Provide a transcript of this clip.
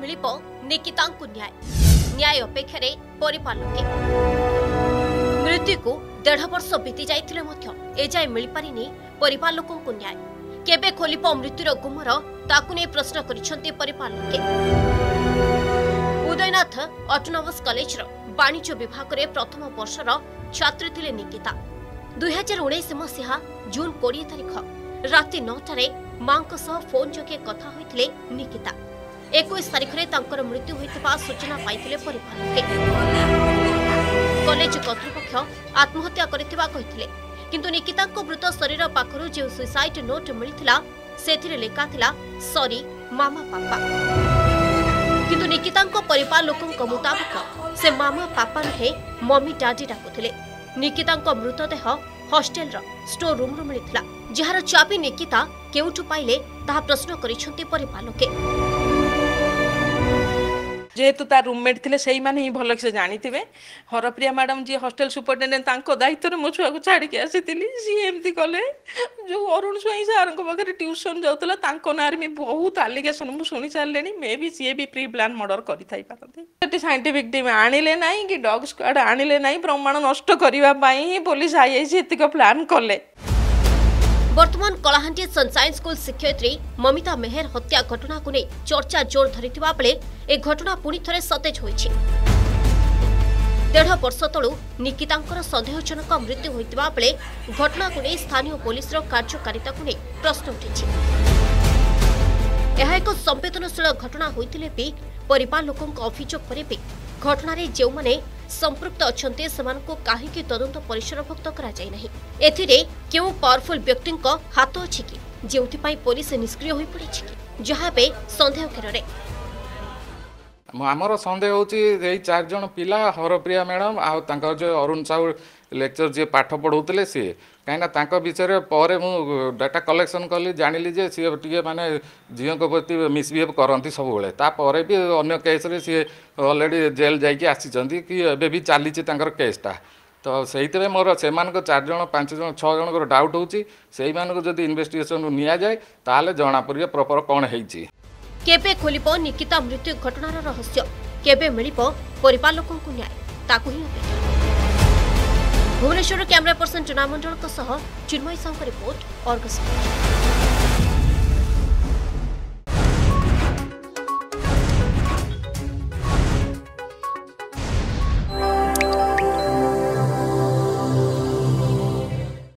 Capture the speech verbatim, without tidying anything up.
मिलिप निकितांकु न्याय न्याय अपेक्षा परिवार लोके मृत्यु को डेढ़ वर्ष बीती जाइथिले मध्य एजाए मिल पारिनी परिवार लोकों को न्याय केबे खोलिप मृत्युर गुमर ताकु नै प्रश्न करिसंती परिवार लोके। उदयनाथ ऑटोनोमस कॉलेज रो वाणिज्य विभाग रे प्रथम वर्षर छात्री थिले निकिता। दुई हजार उन्नीस मसीहा जून कोड़े तारिख राति नौटारे मां फोन जोगे कथा होइथिले निकिता। इक्कीस तारिख रे तांकर मृत्यु होइतबा सूचना पाइथिले परिवार लोके। कॉलेज कर्तृपक्ष आत्महत्या करितबा कहिथिले किंतु निकितांको मृत शरीर पाखरु जे सुसाइड नोट मिलिथिला सेथिरे लेखा थिला सॉरी मामा पापा। किंतु निकितांको परिवार लोकंको मुताबिक से मामा पापा नहे मम्मी डैडी डाकुथिले। निकितांको मृतदेह हॉस्टेल रो स्टोर रूम रो मिलिथिला जहार चाबी निकिता केउठु पाइले ताहा प्रश्न करिसंती परिवार लोके। जेहेतु तार रूममेट थे से ही भल से जानी थे Harpriya madam ji hostel superintendent दायित्व मो छुआ को छाड़ी आसी सी एमती कले जो अरुण स्वाई सार पाखे ट्यूशन जाऊला ना में बहुत आलिगेसन मुझे शुणी सारे मे भी सी भी प्री प्लान मर्डर कर साइंटिफिक टीम आनिले ना कि डॉग स्क्वाड आनिले ना प्रमाण नष्ट करने पुलिस आईआईसी एतिक प्लान कले। वर्तमान कलाहांडी सनसाइन स्कूल शिक्षयित्री ममिता मेहर हत्या घटना को नहीं चर्चा जोर धरिथिबा बेले ए घटना पुणी थरे सतेज होइछि। डेढ़ वर्ष तलू निकितांकर संदेहजनक मृत्यु होइतिबा बेले घटना को नहीं स्थानीय पुलिस रो कार्यकारिता को नहीं प्रश्न उठिछि। यह एक संवेदनशील घटना होइतिले भी परिवार लोकंक अभियोग परे भी घटना रे जेउ माने संपृक्त अछन्ते सेमानको काहेकि तदंत परिसरभुक्त करा जाय नाही। एथिरे केउ पावरफुल व्यक्ति हाथ अछि कि जेउथि पई पुलिस निष्क्रिय होई पड़िछि जहा बे संदेह केरे आमर संदेह होची चार जन पिला हरप्रिया मैडम आ जो अरुण साहू लेक्चर जी पाठ पढ़ाऊले सी कहीं विषय पर मु डाटा कलेक्शन कली जानिली जे सी टे माने झील प्रति मिसबिहेव करती सब बेले भी अन्य केस रे सी ऑलरेडी जेल जाइए आसी कि एबे भी चली केसटा तो से मोर से चार जन पांच जन छः जन डाउट होची से जदि इन्वेस्टिगेशन नि जाए ताले जना पड़े प्रॉपर कौन है केबे खोलिबो निकिता मृत्यु घटनार रहस्य केबे मिलिबो परिवार लोकन को न्याय ताकु ही अपेक्षा। भुवनेश्वर कैमरा पर्सन चुनामंडल चिन्मयी साहू रिपोर्ट अर्गस।